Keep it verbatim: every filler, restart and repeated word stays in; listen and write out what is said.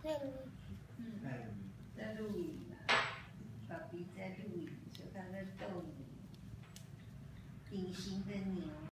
嗯，在录影啊，爸比在录影，说他在逗你，隐形的牛。